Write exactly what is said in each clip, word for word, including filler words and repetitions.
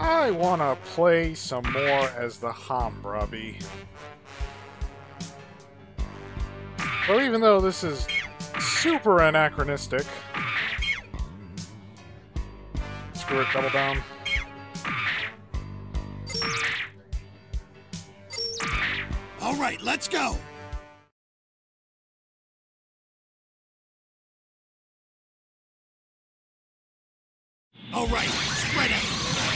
I wanna play some more as the Hammurabi. So even though this is super anachronistic... Screw it, double down. Alright, let's go! Alright, spread out!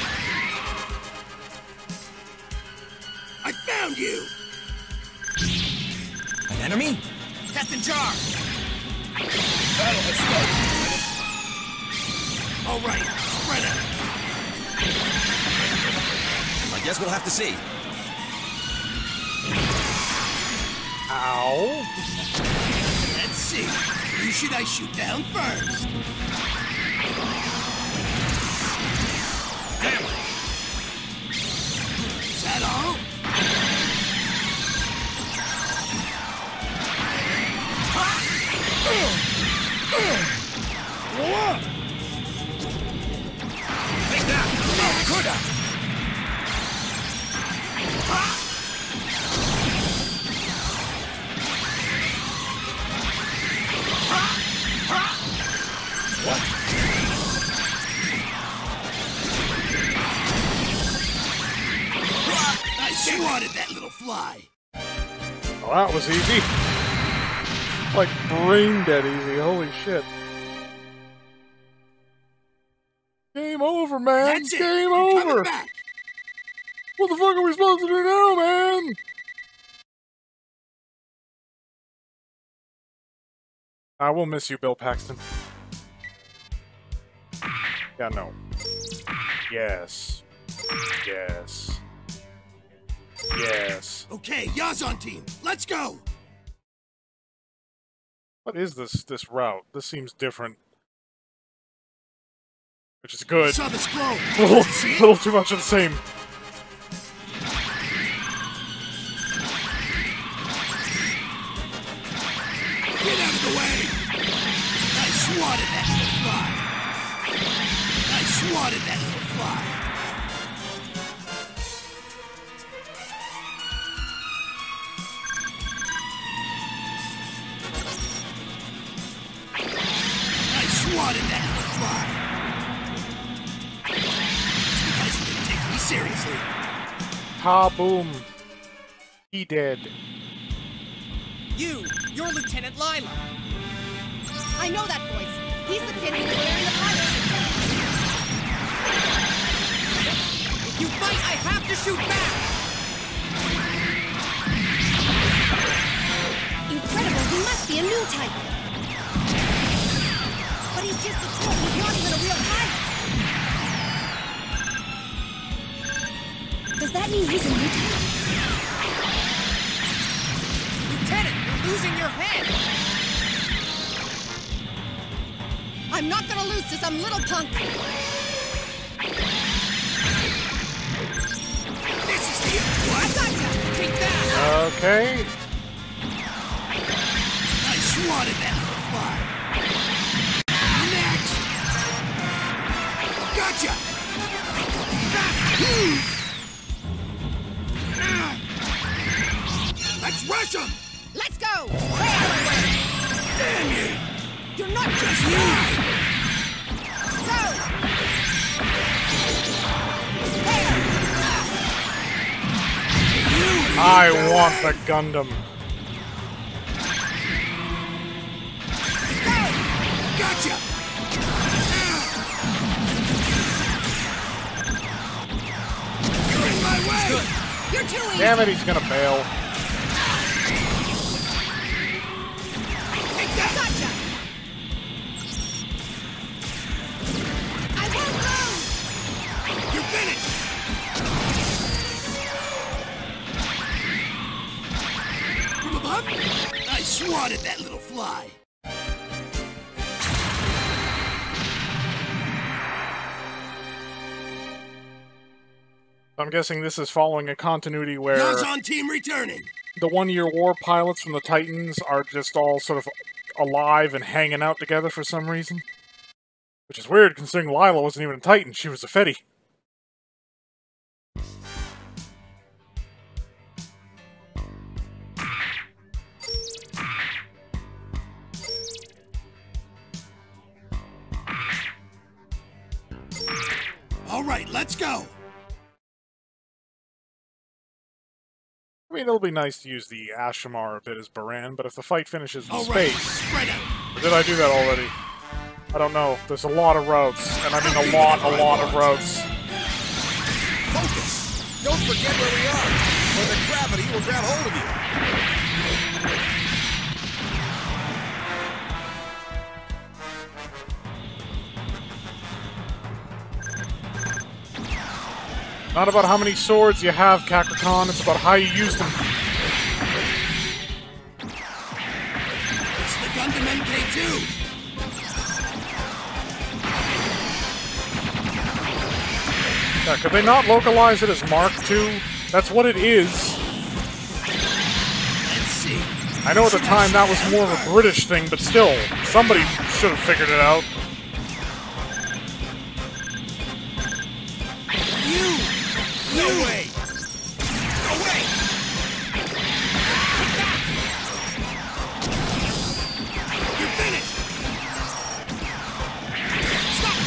I found you! An enemy? Captain Jar! Battle has started. Alright, spread out! I guess we'll have to see. Ow. Let's see. Who should I shoot down first? Damn it! Is that all? Take that! Oh, good! What? I swatted that little fly. Well, that was easy. Like brain dead easy, holy shit. Game over, man! That's it. Game I'm coming over! back. What the fuck are we supposed to do now, man? I will miss you, Bill Paxton. Yeah, no. Yes. Yes. Yes. Okay, Yazan team, let's go! What is this this route? This seems different. Which is good. Saw this glow. A little, little too much of the same. Get out of the way! I swatted that little fly. I swatted that little fly. I swatted that little fly. It's because you didn't take me seriously. Ha boom. He dead. You! You're Lieutenant Lila! I know that voice. He's the kid who's wearing the pilot. If you fight, I have to shoot back! Incredible, he must be a new type. But he's just a troll, he's not even a real pilot. Does that mean he's a new type? Lieutenant, you're losing your head! I'm not gonna lose to some little punk. This is the I gotcha! Take that! Okay. I swatted that little fly. Next! Gotcha! Let's rush him! Let's go! Stay out of the way! Damn you! You're not Just die! Go! There! I want the Gundam. Go! Gotcha! You're in my way! You're too easy! Damn it, he's gonna bail. Take that! Gotcha! I won't lose! You're finished! From above? I swatted that little fly. I'm guessing this is following a continuity where Yazan team returning. the one-year war pilots from the Titans are just all sort of alive and hanging out together for some reason. Which is weird, considering Lila wasn't even a Titan, she was a Fetty. right, let's go. I mean, it'll be nice to use the Ashamar a bit as Baran, but if the fight finishes in All right, space... spread out. Or did I do that already? I don't know. There's a lot of routes, and I mean a lot, a lot of routes. Focus! Don't forget where we are, or the gravity will grab hold of you. Not about how many swords you have, Kakarkan, it's about how you use them. It's the Gundam M K two. Yeah, could they not localize it as Mark two? That's what it is. Let's see. I know at the time that was more of a British thing, but still, somebody should have figured it out. You! No way! Away! You're finished! Stop!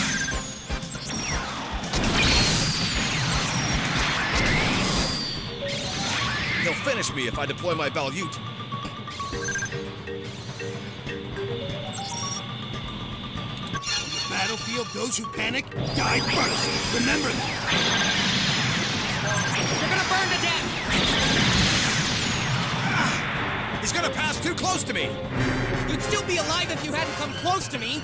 He'll finish me if I deploy my Balyut. Battlefield, those who panic, die first. Remember that. You're gonna burn to death! He's gonna pass too close to me! You'd still be alive if you hadn't come close to me!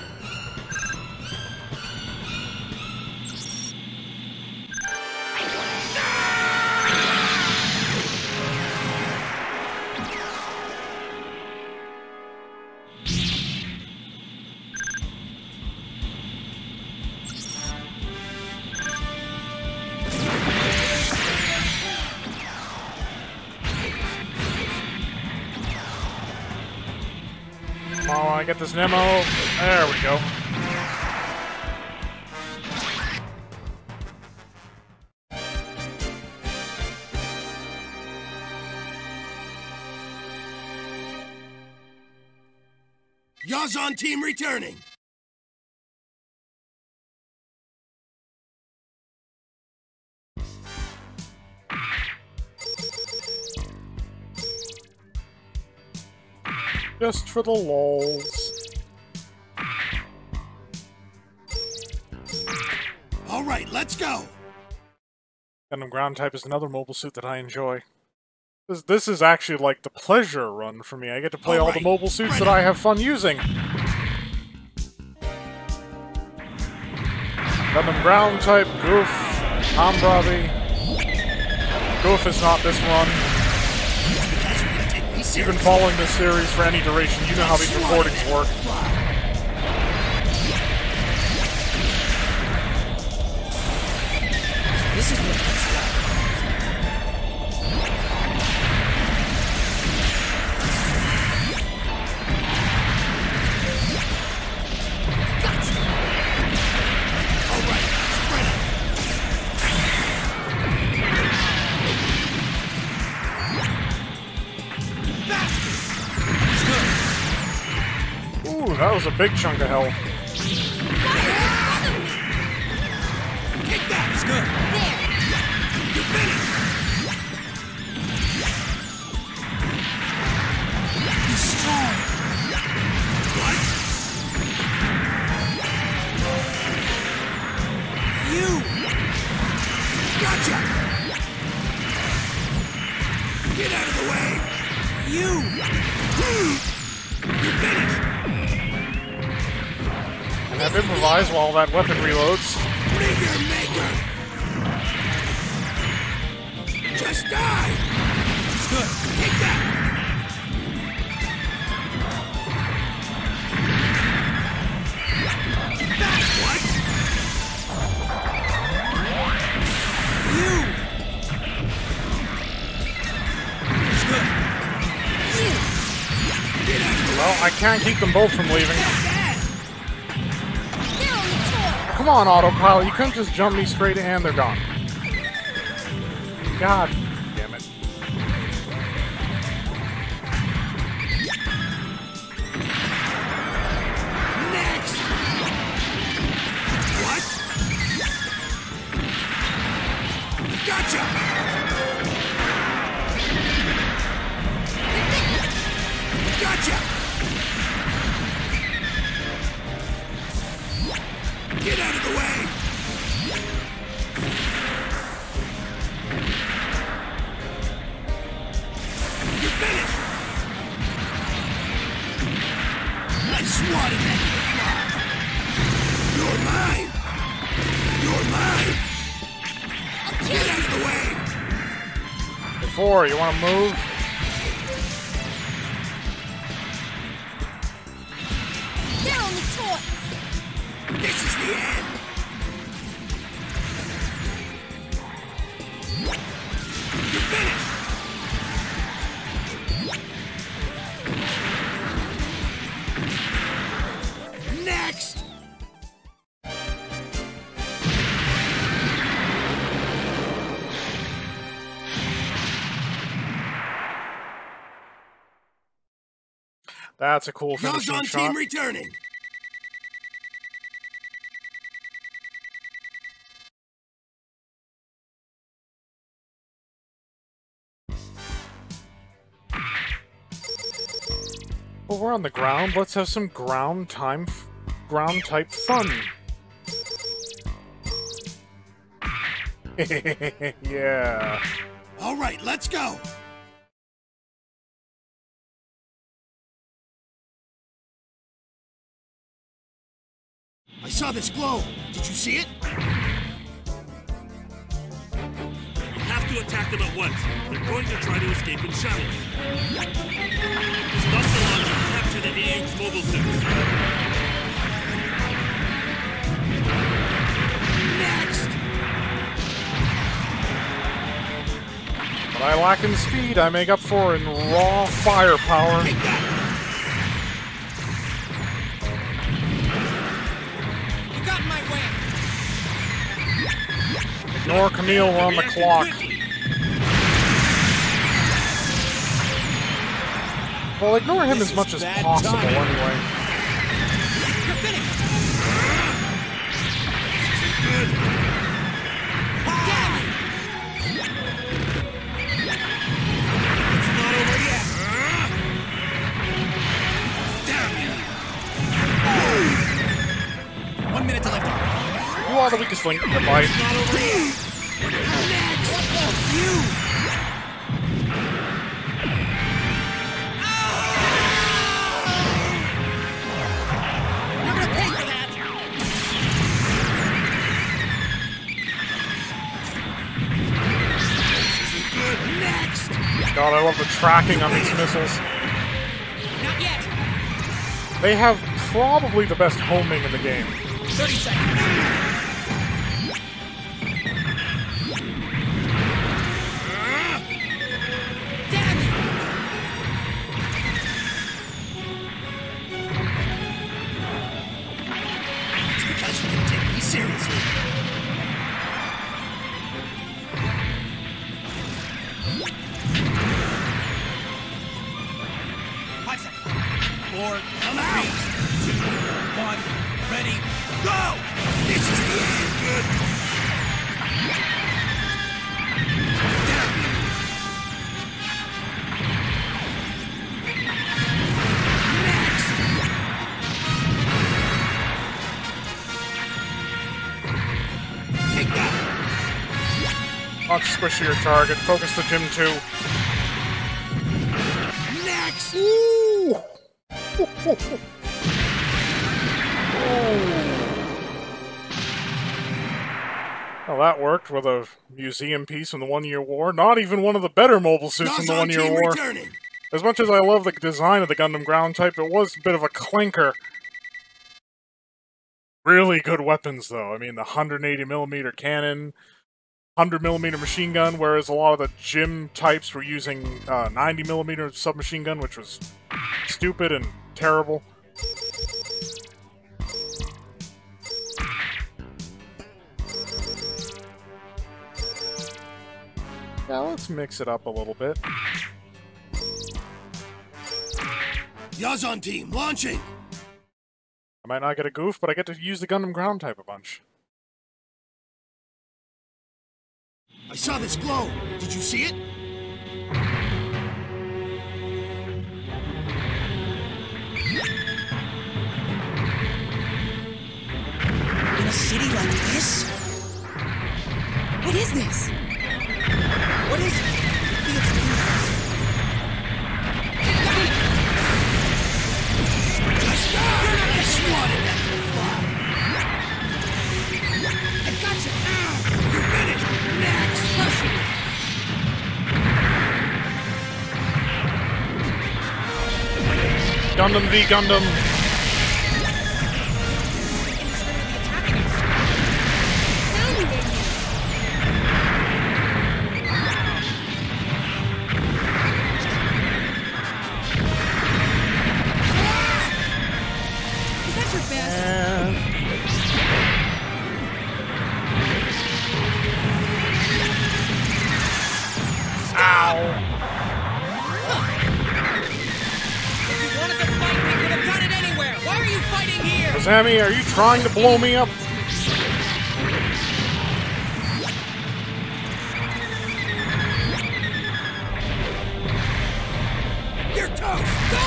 Oh, I get this Nemo. There we go. Yazan team returning. Just for the lulz. All right, let's go. Gundam Ground Type is another mobile suit that I enjoy. This, this is actually like the pleasure run for me. I get to play all, All the right, mobile suits spread that I out. have fun using. Gundam Ground Type, Goof, Ambravi. Goof is not this run. You've been following this series for any duration, you know how these recordings work. This is what it's done. All right, spread out. Ooh, that was a big chunk of hell. Kick that. It's good. You're finished. He's strong. What? You. Gotcha. Get out of the way. You. You're finished. And I've improvised while that weapon reloads. Maker, maker. Just die. It's good. Take that. That's what? You. It's good. Get out of the way. Well, I can't keep them both from leaving. Not bad. They're only toys. Come on, autopilot, you couldn't just jump me straight and they're gone. God damn it. Next. What? Get out of the way! You're finished! I swatted that fly! You're mine! You're mine! Get out of the way! Before, you want to move? They're only toys. This is the end! You're finished! Next! That's a cool finishing Yazan shot. team returning! Well, we're on the ground. Let's have some ground time, f ground type fun. Yeah. All right, let's go! I saw this glow. Did you see it? You have to attack them at once. They're going to try to escape in shuttles. Stop the launch and capture the A H mobile suits. Next! What I lack in speed, I make up for in raw firepower. Take that! You got in my way. Ignore Camille, we're on the Reacting clock. quickly. Well, ignore him This as is much as bad possible timing. anyway. You're finished. Good! Damn it. It's not over yet! Damn you! One minute to lift off. You are the weakest link. Goodbye. It's not over yet! Next! You! You're gonna pay for that. Good! Next! God, I love the tracking on these missiles. Not yet. They have probably the best homing in the game. Thirty seconds. Damn it. It's because you didn't take me seriously. Five seconds. Four, I'm out! three, two, one. Ready. Go! This is the end! Good! Damn you! Next! Take that! Not squish your target. Focus the Gym two. Next! Ooh! Well, that worked with a museum piece from the One Year War. Not even one of the better mobile suits from the Yazan One Year team War. returning! As much as I love the design of the Gundam ground type, it was a bit of a clinker. Really good weapons, though. I mean, the one hundred eighty millimeter cannon, one hundred millimeter machine gun, whereas a lot of the Gym types were using uh, ninety millimeter submachine gun, which was stupid and terrible. Now let's mix it up a little bit. Yazan team launching! I might not get a goof, but I get to use the Gundam ground type a bunch. I saw this glow. Did you see it? in a city like this? What is this? What is it? It feels dangerous. Just die! I swatted that fly! I got you! You're finished! Next! Crush it! Gundam v Gundam. Sammy, are you trying to blow me up? You're toast! Go!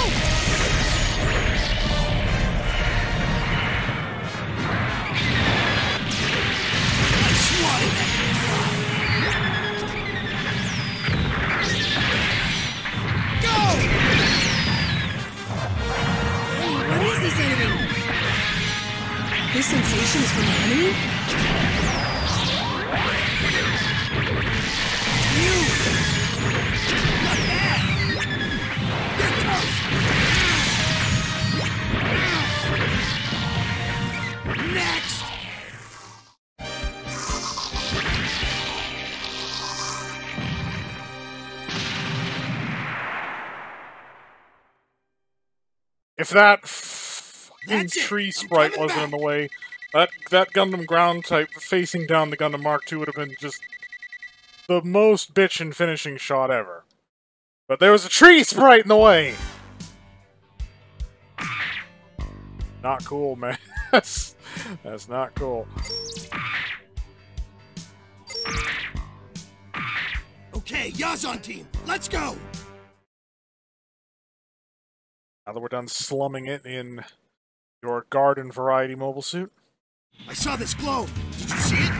I swatted that Go! Hey, what is this enemy? This sensation is from the enemy? You! Not bad! You're toast! Next! If that fucking That's it. tree I'm sprite coming wasn't in back. the way, that that Gundam ground type facing down the Gundam Mark two would have been just the most bitchin' finishing shot ever. But there was a tree sprite in the way! Not cool, man. That's, that's not cool. Okay, Yazan team, let's go! Now that we're done slumming it in your garden variety mobile suit. I saw this glow. Did you see it?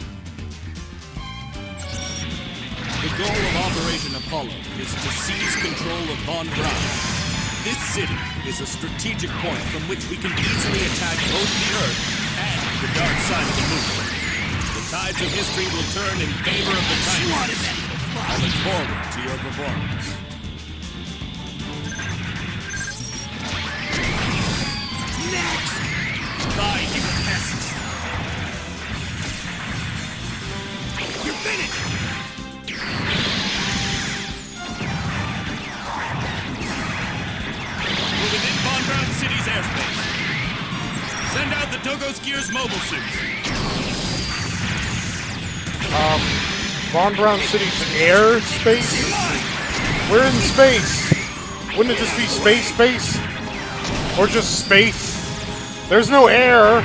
The goal of Operation Apollo is to seize control of Von Braun. This city is a strategic point from which we can easily attack both the Earth and the dark side of the moon. The tides of history will turn in favor of the Swatted Titans. that I look forward to your performance. Next! Die, you pests! You're finished! We're within Von Braun City's airspace. Send out the Dogos Gears mobile suits. Um, Von Braun City's air space? We're in space! Wouldn't it just be space space? Or just space? There's no air!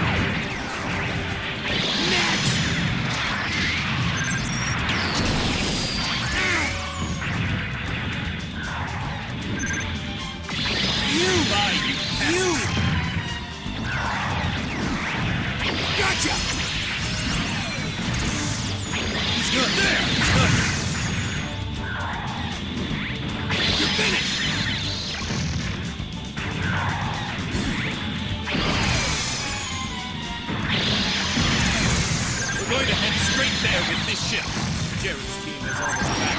You! Die, you pests! You! Gotcha! He's good. There! He's good. You're finished! We're going to head straight there with this ship. Jared's team is on the back.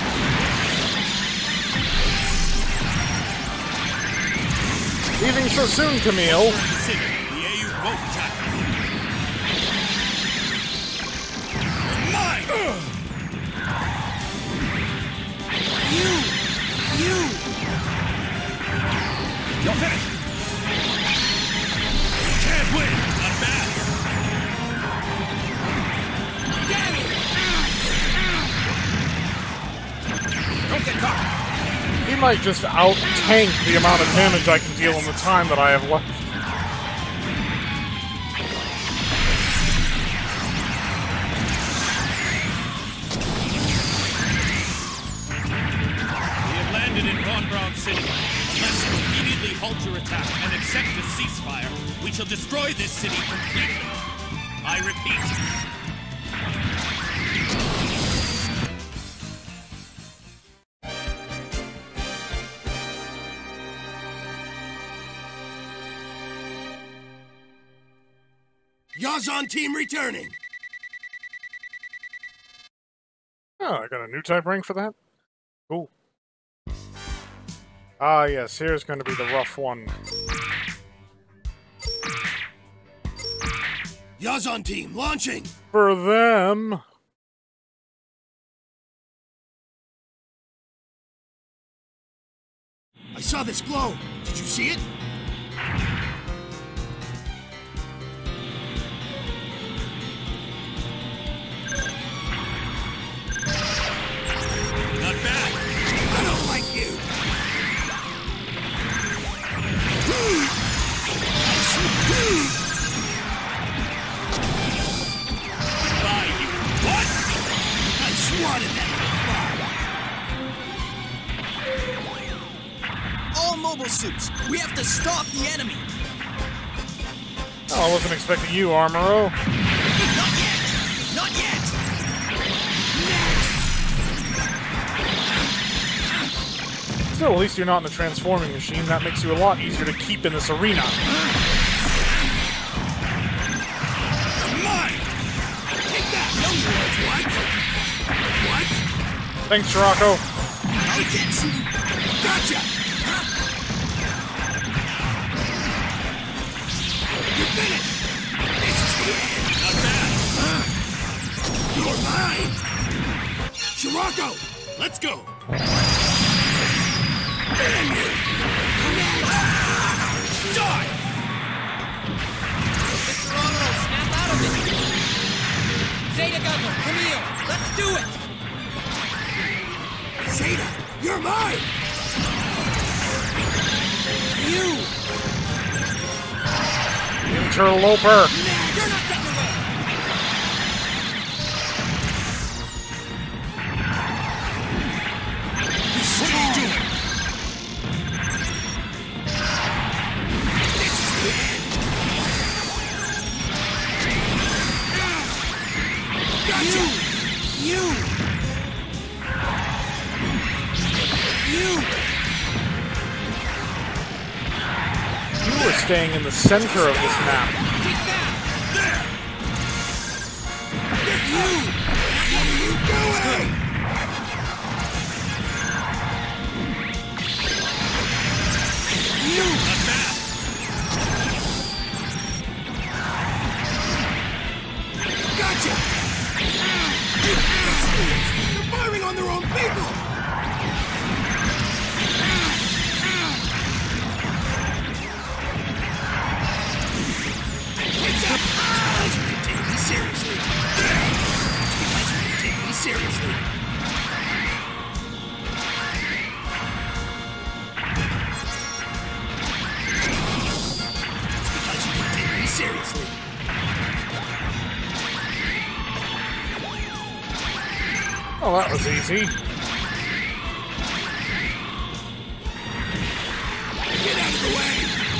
Leaving so soon, Camille. The city. The A U won't tackle. Mine! You! You! You're finished. Can't win. Not bad. Damn it! Don't get caught. He might just out-tank the amount of damage I can deal in the time that I have left. We have landed in Von Braun City. Unless you immediately halt your attack and accept a ceasefire, we shall destroy this city completely. I repeat. Yazan team returning. Oh, I got a new type rank for that? Cool. Ah, yes, here's going to be the rough one. Yazan team launching. For them. I saw this glow. Did you see it? Not bad. I don't like you. By you. What? I swatted that. All mobile suits! We have to stop the enemy! Oh, I wasn't expecting you, Armoro. Not yet! Not yet! Still, at least you're not in the transforming machine. That makes you a lot easier to keep in this arena. Mine! Take that! No, you won't. What? What? Thanks, Shirako. I get you! Gotcha! You finished! This is the end! Not bad. You're mine! Shirako! Let's go. Damn you! Die! Mister Arnold, snap out of it! Zeta Gunner, come here! Let's do it! Zeta, you're mine! You! Interloper. You're not getting away! What are you doing? This is the end! Gotcha! You! You! You! You were staying in the center of this map. Take that! There! You! What are you doing? You! Not bad. Gotcha! You bastards! They're firing on their own people! It's up! Because you didn't take me seriously. It's because you didn't take me seriously. It's because you didn't take me seriously. Oh, that was easy. Get out of the way!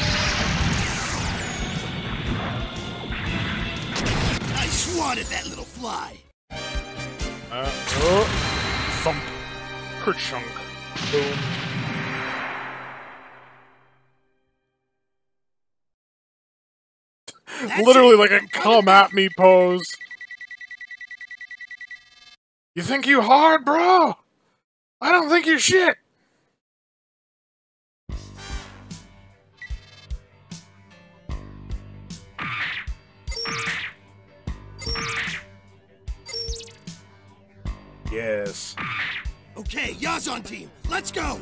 I swatted that little fly. Uh, oh. Thump. Kerchunk. Boom. That's Literally it. like a come at me pose. You think you hard, bro? I don't think you shit. Yes. Okay, Yazan team, let's go!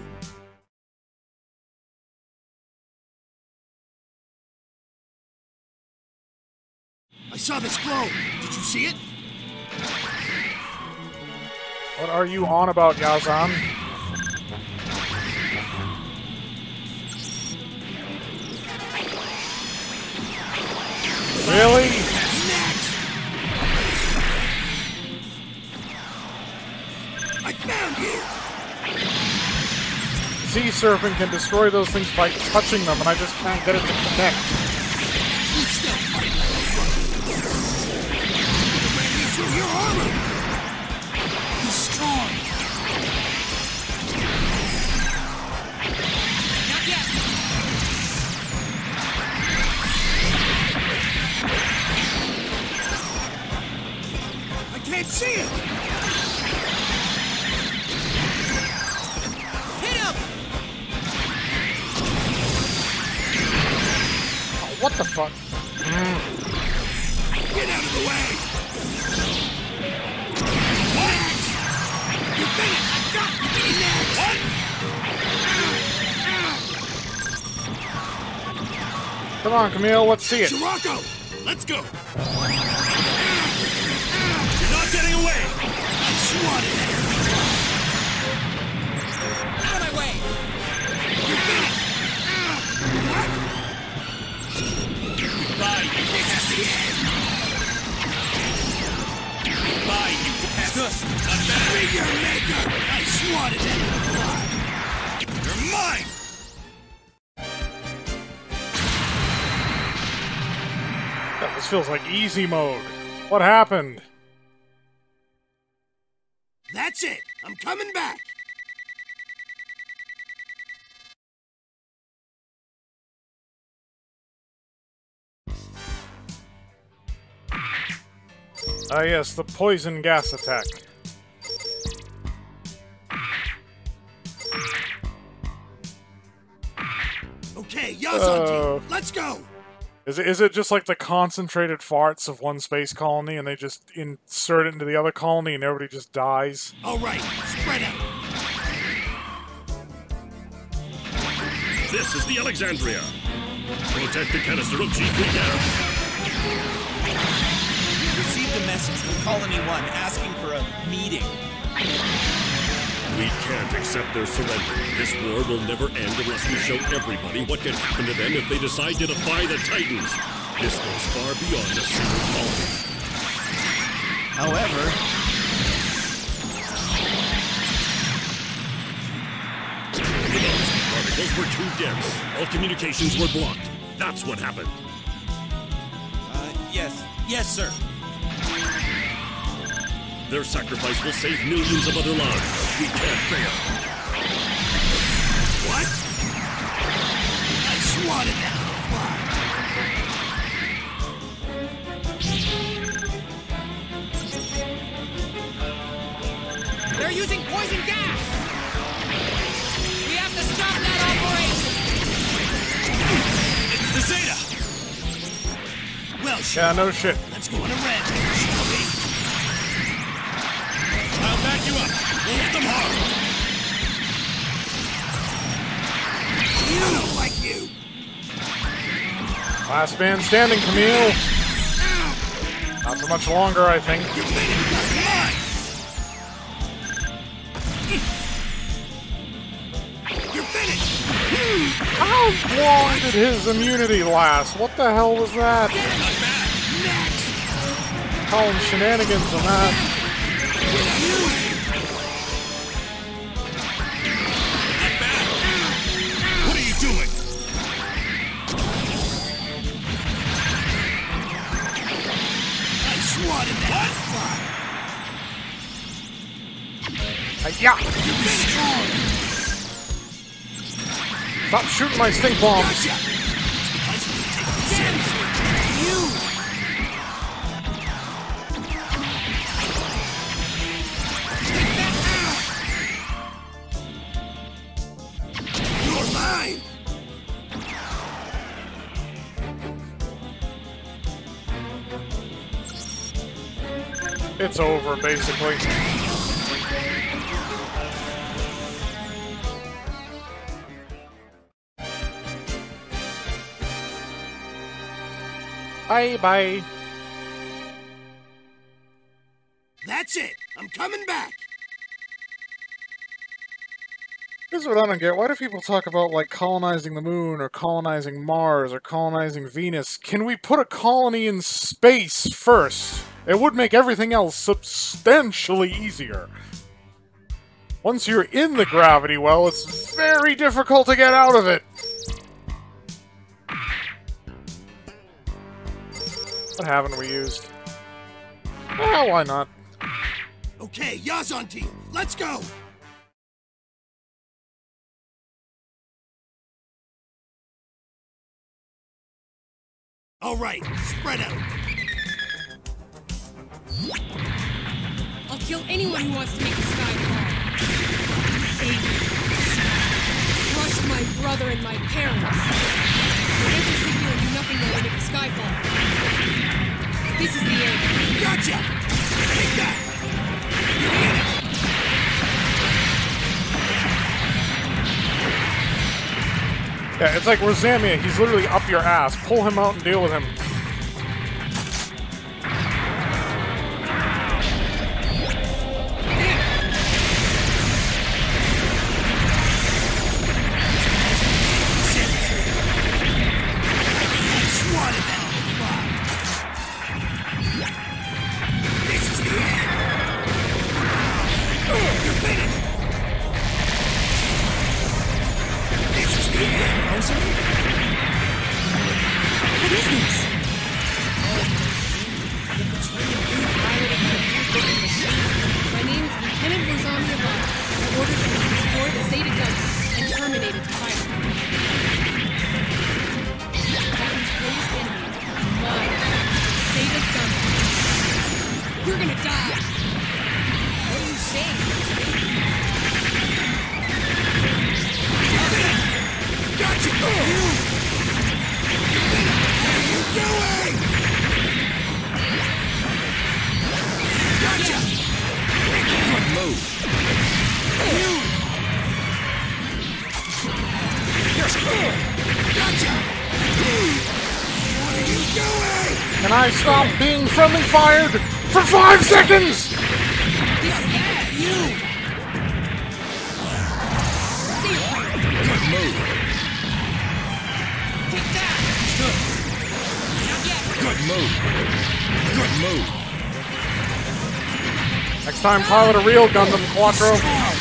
I saw this glow. Did you see it? What are you on about, Yazan? Really? Next! I found you! Sea Serpent can destroy those things by touching them, and I just can't get it to connect. You still fight like a see it! Hit him! Oh, what the fuck? Get out of the way! What? You think I've got to be next? What? Come on, Camille, let's see it. Scirocco, let's go. You're not getting away. I swatted it! Out of my way! You think? What? Goodbye, you pesky. Goodbye, you pesky. Be your maker! I swatted it! You're mine. God, this feels like easy mode. What happened? That's it! I'm coming back! Ah, yes, the poison gas attack. Okay, Yazan Uh. team, let's go! Is it, is it just like the concentrated farts of one space colony and they just insert it into the other colony and everybody just dies? Alright, spread out! This is the Alexandria. Protect the canister of G three gas. We received a message from Colony One asking for a meeting. We can't accept their surrender. This war will never end unless we show everybody what can happen to them if they decide to defy the Titans. This goes far beyond a single colony. However, The Novice particles were too dense. All communications were blocked. That's what happened. uh, yes, yes, sir. Their sacrifice will save millions of other lives. We can't fail. What? I swatted that fly! They're using poison gas! We have to stop that operation! It's the Zeta. Well, Yeah, sure. no shit. Let's go on a rampage, shall we? I'll back you up. We'll hit them hard. You don't like you! Last man standing, Camille. Not for much longer, I think. You made it! Come on! You're finished! How long did his immunity last? What the hell was that? Next! Calling shenanigans on that. Not bad. What are you doing? I swatted that fly! Yeah. Stop shooting my stink bombs. Gotcha! It's because you take me seriously. You! You're mine! It's over, basically. Bye bye. That's it! I'm coming back! This is what I don't get. Why do people talk about, like, colonizing the moon, or colonizing Mars, or colonizing Venus? Can we put a colony in space first? It would make everything else substantially easier. Once you're in the gravity well, it's very difficult to get out of it. What haven't we used? Well, why not? Okay, Yazan team, let's go! Alright, spread out. kill anyone who wants to make the sky fall. Hate crush my brother and my parents. We're able to sit here and do nothing while we make the sky fall. This is the end. Gotcha! Take that! You're in it! Yeah, it's like Rosamia. He's literally up your ass. Pull him out and deal with him. Can I stop being friendly fired for five seconds? Good move. Take that. Good. Good move. Good move. Next time, pilot a real Gundam, Quattro.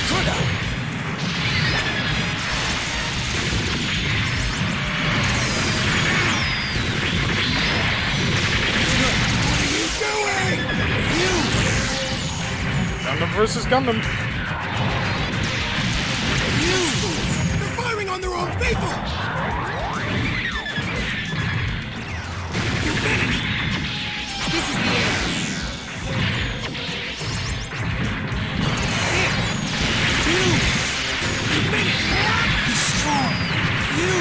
Gundam versus Gundam. You! They're firing on their own people! You're finished! This is the end. Here! You! You're finished! Be strong! You!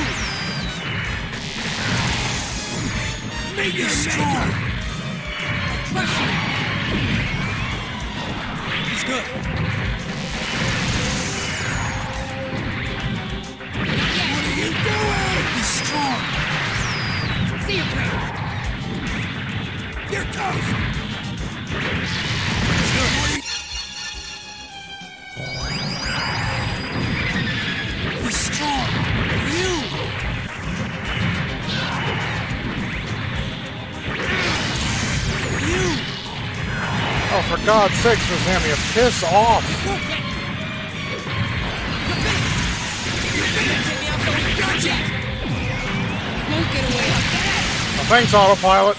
Make you strong! Crush him. Good. What are you doing? Be strong. See your brain. You're toast. Be strong. You. You. Oh, for God's sakes, Rosamia, piss off! Won't get away. Well, thanks, autopilot.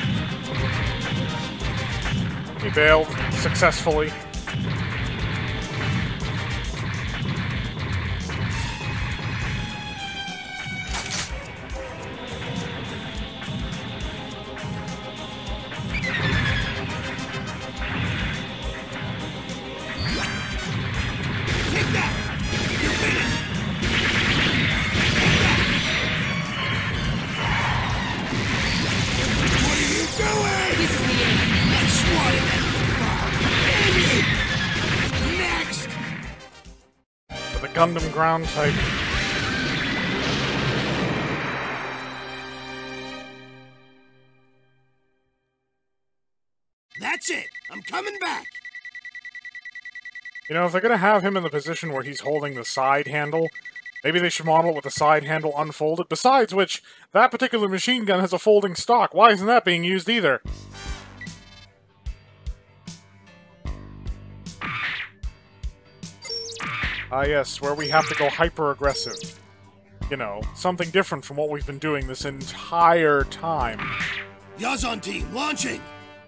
He bailed successfully. Gundam ground type. That's it. I'm coming back. You know, if they're gonna have him in the position where he's holding the side handle, maybe they should model it with the side handle unfolded. Besides which, that particular machine gun has a folding stock. Why isn't that being used either? Ah yes, where we have to go hyper-aggressive. You know, something different from what we've been doing this entire time. Yazon team, launching!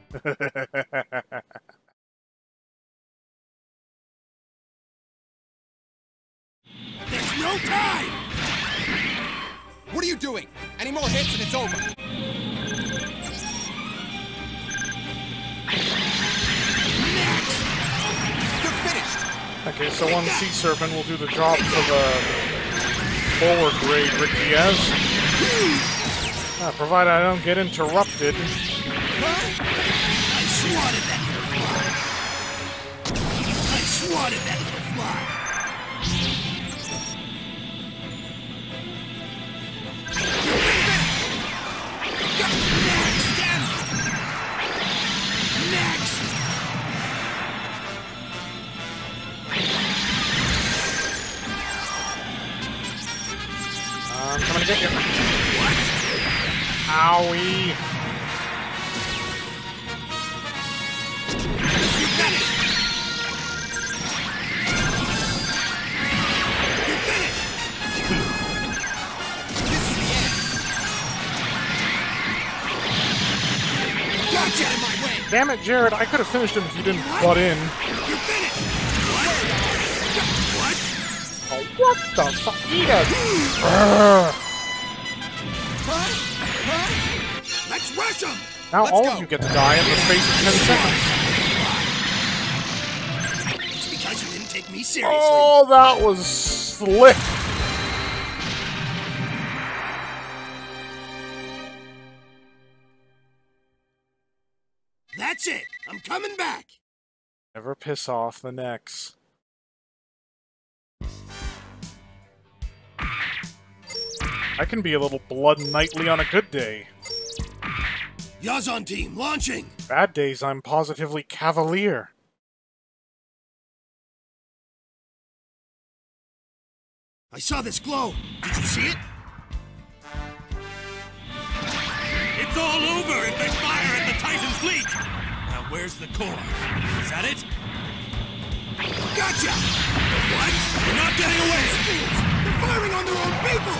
There's no time! What are you doing? Any more hits and it's over. Next! Okay, so one Sea Serpent will do the job for the forward grade Rick Diaz. Uh, provided I don't get interrupted. I swatted that little fly. I swatted that little fly. Next! Next! I'm coming to get you. What? Owie. You got it! You finished! This is the end. Gotcha! In my way! Damn it, Jared, I could have finished him if you didn't butt in. You're finished! What? What? Oh, what the fuck? Eat it! Urgh. Huh? Huh? Let's rush him! Now Let's all go. of you get to die in the space of ten seconds. It's because you didn't take me seriously. Oh, that was slick! That's it! I'm coming back! Never piss off the necks. I can be a little blood knightly on a good day. Yazon team, launching! Bad days, I'm positively cavalier. I saw this glow. Did you see it? It's all over if they fire at the Titan fleet! Now where's the core? Is that it? Gotcha! What? We're not getting away! They're firing on their own people!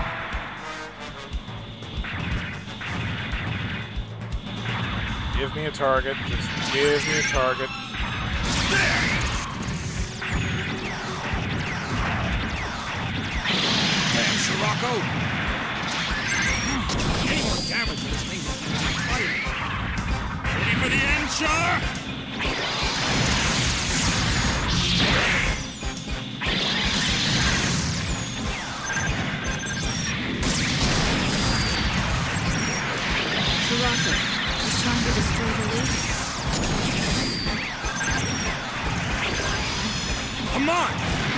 Give me a target. Just give me a target. There! Damn, Scirocco! Any more damage to this thing will be fire. Ready for the end, Char? Scirocco, he's trying to destroy the lead. Come on!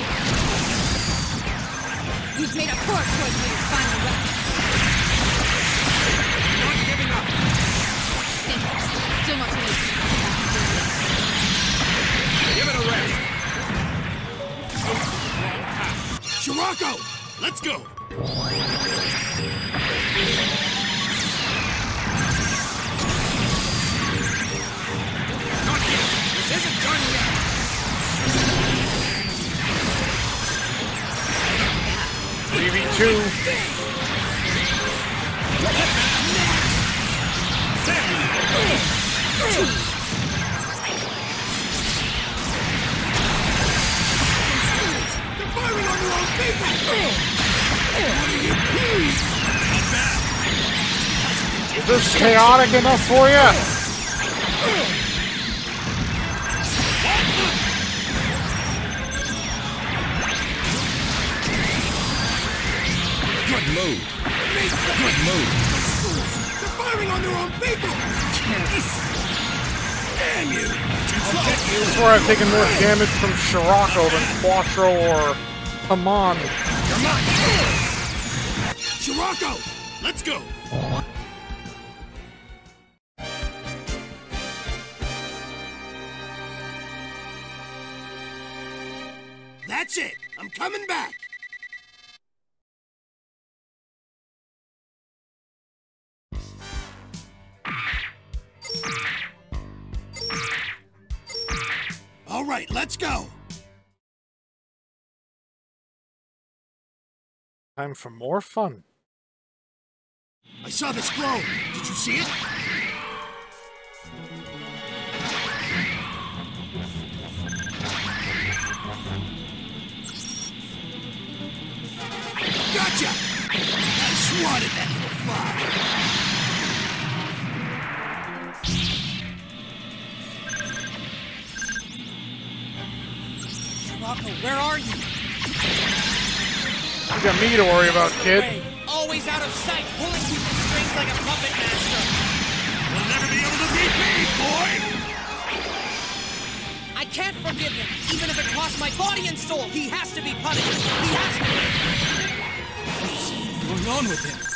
You've made a poor choice for your final weapon. Not giving up! Think still not too late. Give it a rest! Scirocco! Let's go! Not yet! This isn't done yet! three v two. They're firing on their own people! Is this chaotic enough for you? Good move. Good move. They're firing on their own people! Damn you! This is where I've taken more damage from Scirocco than Quattro or Haman. Come on! Scirocco! Let's go! That's it! I'm coming back! All right, let's go! Time for more fun. I saw this glow. Did you see it? Gotcha! I swatted that little fly. Shirako, where are you? You got me to worry about, kid. Ray, always out of sight, pulling people's strings like a puppet master. You'll never be able to beat me, boy! I can't forgive him, even if it costs my body and soul. He has to be punished. He has to be. What's going on with him?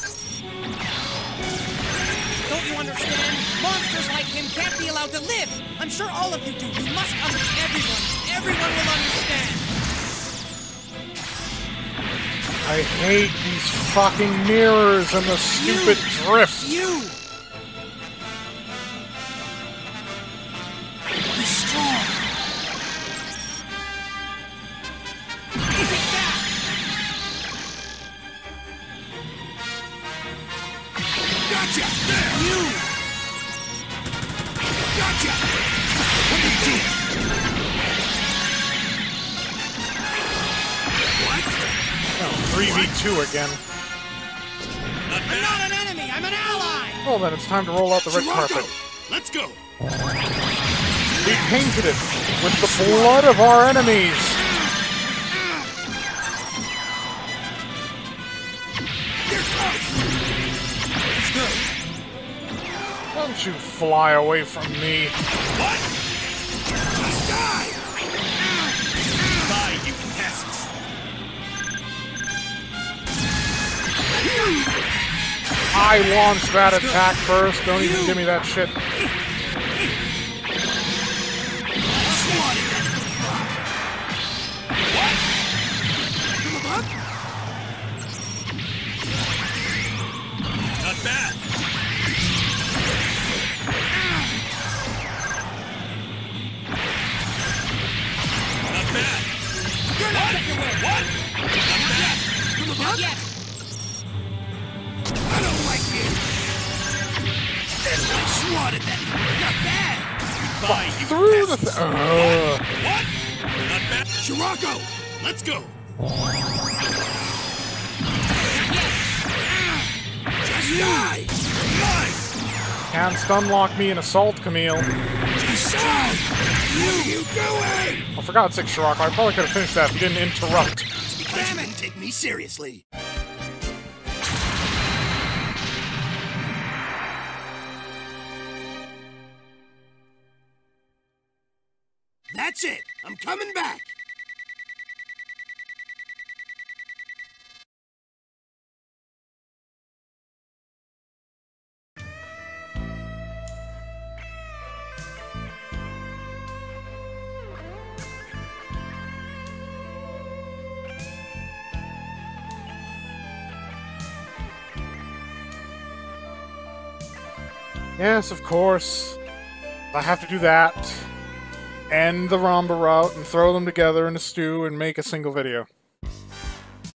Don't you understand? Monsters like him can't be allowed to live. I'm sure all of you do. You must understand. Everyone. Everyone will understand. I hate these fucking mirrors and the stupid You. drift. You! Be strong. Take that! Gotcha! There! You! Gotcha! What are you doing? What? three v two again. Not I'm bad. not an enemy. I'm an ally. Well then, it's time to roll out the red Shirako, carpet. let's go. We painted it with the blood of our enemies. Here comes. Let's go. Don't you fly away from me. What? Just die. Bye, you pests. I launched that attack first. Don't even give me that shit. Swatted that What? Come on, Not bad. Not bad. You're not getting away. What? Not bad. Not yet. I don't like it. I swatted that. Not bad. Bye, you Through the pests. th- Ugh. What? Not bad. Shirako, let's go. Just die. Nice. Can't stunlock me in Assault, Camille. Just die. What are you doing? Oh, for God's sake, Shirako, I probably could have finished that if you didn't interrupt. It's because you didn't take me seriously. That's it. I'm coming back. Yes, of course. I have to do that. End the Ramba route and throw them together in a stew and make a single video.